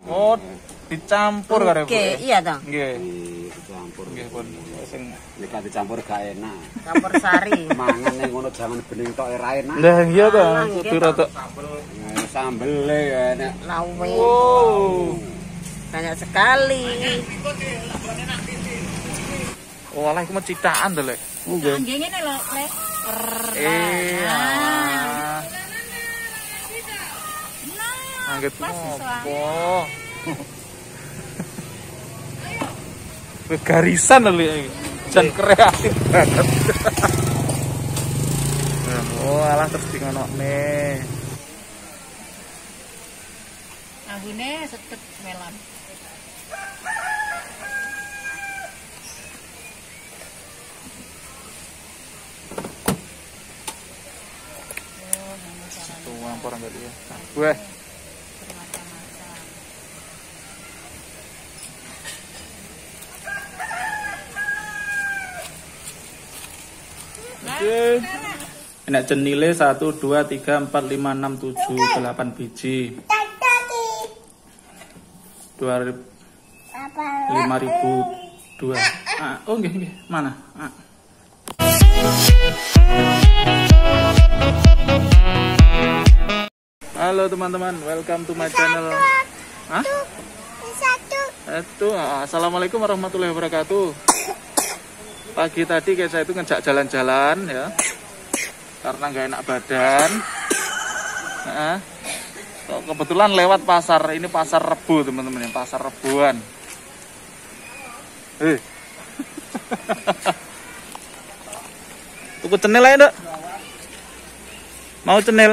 Oh, dicampur kare Bu. Oke, iya toh. Nggih. Dicampur. Nggih pun. Sing nek dicampur gak enak. Campur sari. Mangan ning ngono jangan bening tok ora enak. Lah iya toh, kudu rada Sambele ya enak. Lawe. wow. Banyak sekali. Oh, alah iku mecitaan to, Lek. Nggih ngene lho, Lek. Angget opo? Garisan lho iki. Jan kreatif banget. Oh, alah terus di ngonokne. Anggune setet melon. Tuh, ngampor enggak dia. Weh. Enak cenile 1, 2, 3, 4, 5, 6, 7, 8 biji. 5.002. Oh nggih. Mana? Halo teman-teman, welcome to my channel. Assalamualaikum warahmatullahi wabarakatuh. Pagi tadi kayak saya itu ngejak jalan-jalan ya, karena nggak enak badan. Kebetulan lewat pasar, ini pasar Rebo teman-teman, pasar Reboan. Tuku cenil aja Dok. Mau cenil?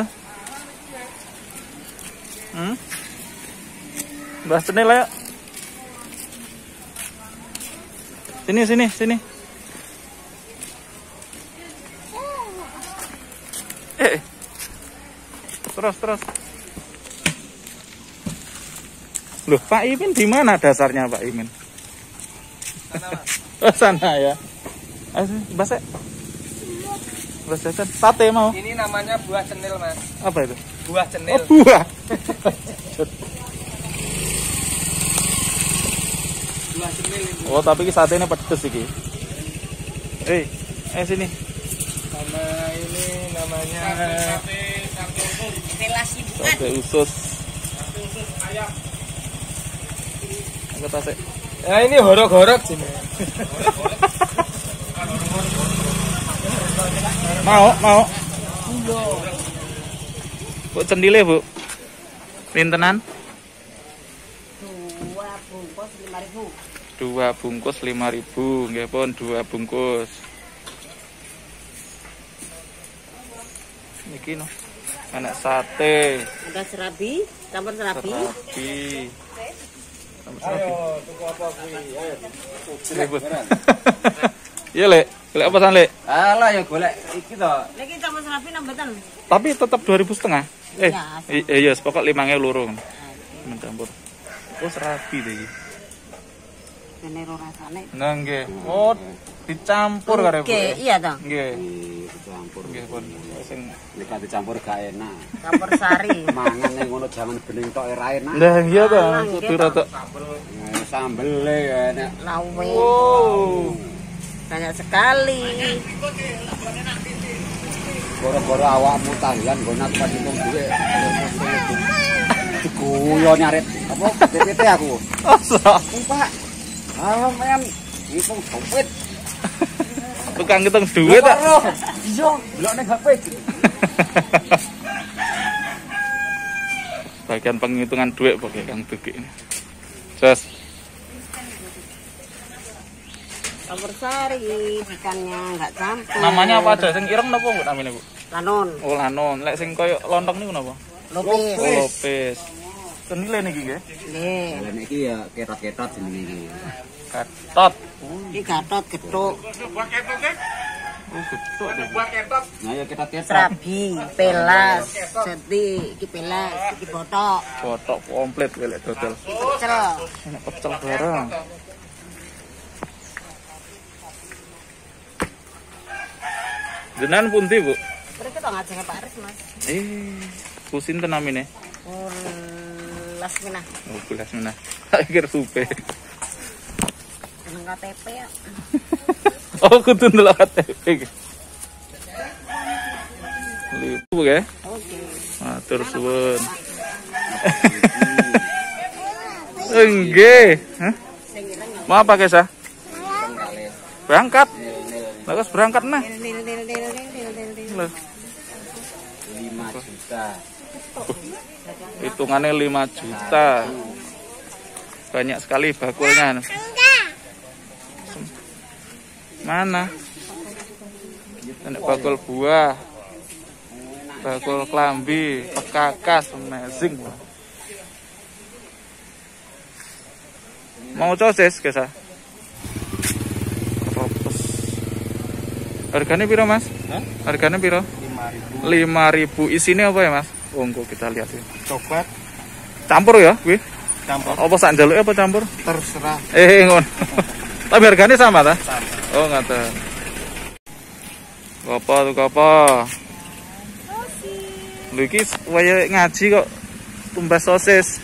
Bahas cenil aja. Sini. Terus. Loh, Pak Imin di mana dasarnya Pak Imin? Sana ya. Bahasa jajan. Sate mau? Ini namanya buah cenil, Mas. Apa itu? Buah cenil. Oh, buah. Buah cenil ini. Oh, tapi satenya pedes iki. Sini. Sama ini namanya Sate usus. ayam. Angkat sate. Nah, ini horok-horok sini. Mau. Bu cendile, Bu. Pintenan? 2 bungkus 5.000. Nggih pun 2 bungkus. Niki no. Enak sate. Ada serabi, campur serabi. Ayo, tuku apa kuwi? Ayo. Iya, Lek. Golek apa san, Lek? Alah ya golek iki to. Lagi campur serabi nambetan. Tapi tetap 2.500. Iya, Pokok 5.000 loro. Mencampur. Oh, serabi to iki. Kene ro rasane. Nah, nggih. Oh, dicampur kare Bu. Oke, iya toh. Nggih. Dicampur. Nggih pun. Sing Nek dicampur gak enak. Campur sari. Mangan ning ngono jangan bening tok ora enak. lah iya toh, kudu rada Sambele ya enak. Lawe. wow. Banyak sekali. Gara-gara awakmu tahlilan nggo nak pancung dhuwit. Diguyon nyarit. Apa DPT aku? Asa. Pak. Men ngitung duit. Tukang ngitung duit tak? Iya, delok ning HP. Bagian penghitungan duit pakai Kang Duki ini. Terus Campur sari, ikannya nggak campur. namanya apa ada? Sing ireng napa Bu namanya Bu? Lanon. Oh lanon. Lek sing koyo lontong niku napa? Lopis. Oh lopis. Senile niki nggih. Nggih. Lah iki ya ketot-ketot jenenge iki. Gatot. Iki gatot gethuk. Oh getok deh. Nah ya ketot-ketot. Serabi, pelas, seti, iki pelas, iki botok, Botok komplit lek dodol. iki pecel. Enak pecel bareng. Jenengan pundi, Bu? Mriki to ngajenge Pak Aris, Mas. Ku sinten namine? Pun belas menah. Oh, belas menah. Tak kira supe. Nang KTP ya. Oh, kudu ndelok KTP. Lipu ya. Oke. Matur suwun. Nggih. Hah? Mau apa, Kesa? Berangkat. Bagus berangkat nah. Loh. 5 juta. Hitungannya 5 juta. Banyak sekali bakulnya. Mana? Ada bakul buah, bakul klambi, pekakas, amazing. Mau sosis, Kesa? Ropes. Harganya piro, Mas? Hah? Harganya piro? 5.000. Isinya apa ya, Mas? Engko kita lihat ya. Coklat Campur ya, kuwi? campur Apa sak njaluke apa campur? terserah. Ngono. Tapi harganya sama ta? Oh, ngoten. Apa? Lho iki waya ngaji kok tumbas sosis.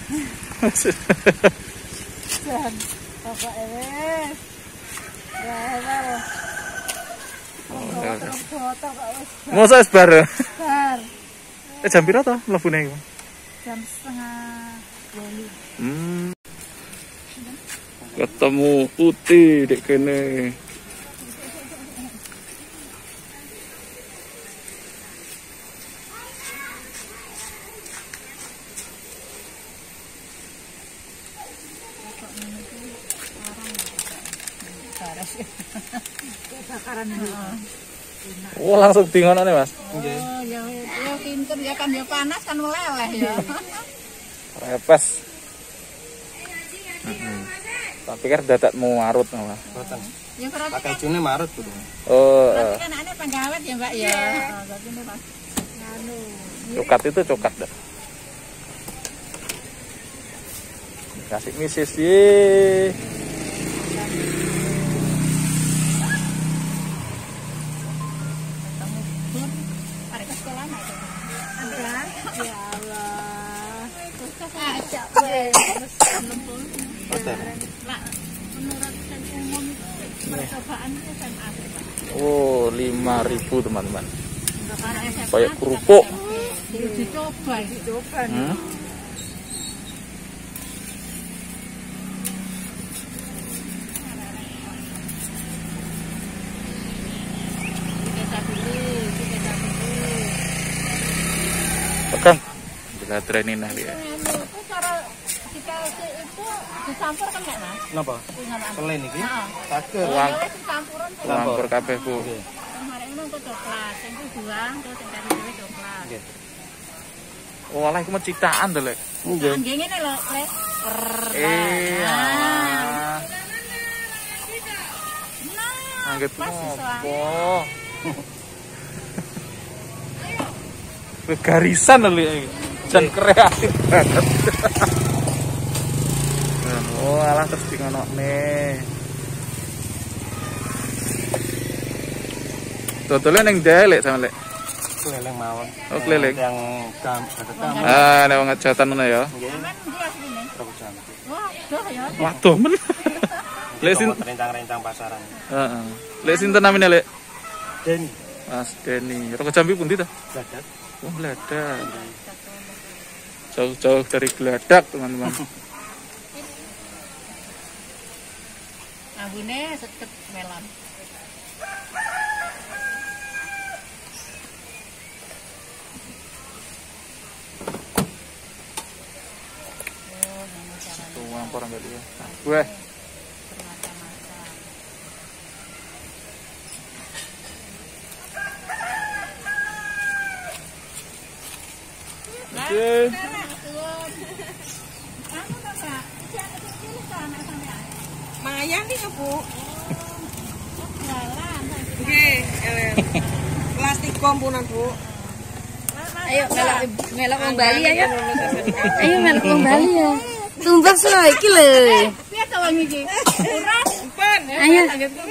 Masa es bar? Jam piro to mlebune iku? Jam 11:30. Ketemu putih dek kene. Oh, langsung di ngono nih, Mas. Oh, ya pinter ya kan ya panas kan meleleh ya. Repes. Tak pikir dadak mau arut malah. Boten. Ya berarti Pakai june marut kudu. Oh, kan anaknya penggawet ya, Mbak ya. Berarti ini Mas. Anu. cokat itu cokat dah. Kasih misis ye. Ya Allah. Ajak Boten. menurut umum percobaan itu SMA. Oh, 5.000 teman-teman. Kayak kerupuk. Dicoba. Pegang. Bila trenin nah dia. Itu cara jika itu dicampur kan enggak, Mas? Napa? Dengan apa? Selain iki? Heeh. Saged. Uang. Ya wis campuran tuh. Campur kabeh, Bu. Kemarin itu coklat, yang itu buang terus yang tadi itu coklat. Nggih. Oh, alah iku mecitaan to, Lek. Nggih. Nggih ngene lho, Les. Ah. Angget pas ngopo? Garisan lho iki. Jan kreatif banget. Oh, alah terus di ngonokne. Dodolnya ning Lek sama Lek. Keliling mawon. Oh, keliling. Yang kamar. Ah, nek wong ngejatan ngono ya. Nggih. Kan dia asline. Terus cantik. Wah, doh ya. Waduh men. Lek sin Rencang-rencang pasaran. heeh. Lek sinten namine Lek? Deni. Mas Deni. Roko Jambi pundi ta? Gadat. Oh, Gladak. Jauh-jauh dari Gladak, teman-teman. Abune seket melon. Tuang porang gak dia. Gue. Oke. Maya nih ya, Bu. Plastik komponan, Bu. Ayo melok wong Bali ayo. Ayo melok wong Bali ya. Tumbas lho iki lho. Piye to wong iki? Ayo.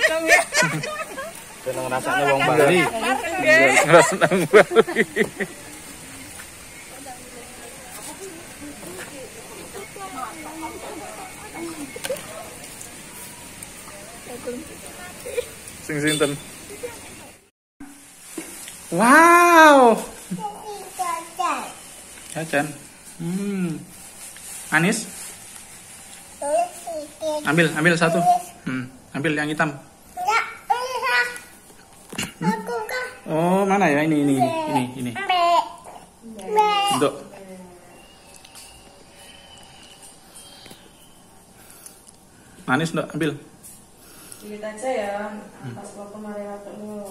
Seneng rasane wong Bali. Nggak senang Bali. Sing sinten? Wow. Jajan. Manis? Ambil satu. Ambil yang hitam. Oh, mana ya? Ini. Untuk. Manis enggak? Ambil. Dikit aja ya, pas lo kemarin waktu dulu.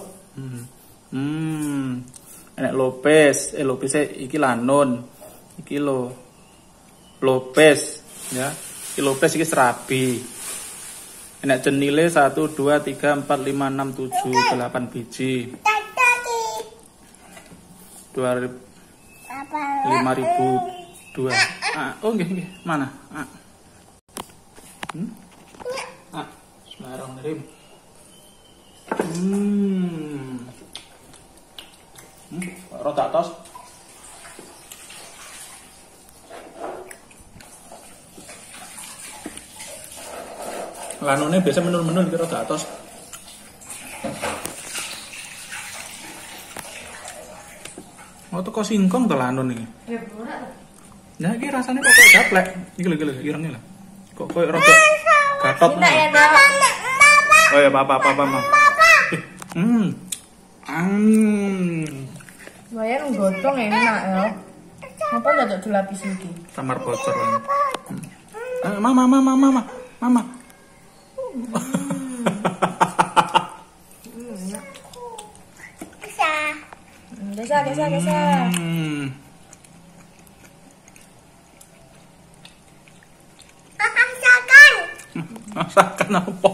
Enak Lopez iki Lanon. Iki Lopez ya. Iki Lopez iki Serabi. Enak cenile 1 2 3 4 5 6 7 8 biji. 5.002. Oh nggih. Mana? Bismillahirrahmanirrahim. Rada tos. Lanone biasa menun-menun iki rada tos. Oh teko singkong to lanon iki. Ya berat. Ya iki rasane kok koyo gaplek. Iki lho irenge lho. Kok koyo rada gatot. Minta ya, Dok. Oh ya, papa. Lumayan nggotong enak ya. Apa enggak dilapis iki? Samar bocor. Mama. Desa. Masakan apa?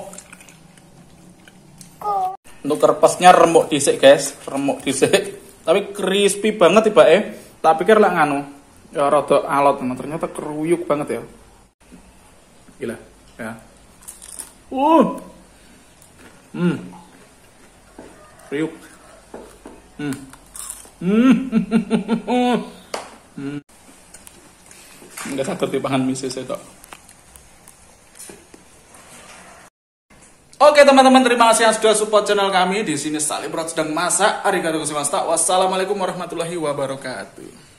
Untuk kerpesnya remuk dhisik, guys. Tapi crispy banget tibake. Tak pikir lah nganu. Ya rada alot, ternyata keruyuk banget ya. Gila, ya. Kriuk. Enggak sakit dipangan misis itu. Oke teman-teman, terima kasih yang sudah support channel kami. Di sini Salim Rod sedang masak. Arigatou gozaimashita. Wassalamualaikum warahmatullahi wabarakatuh.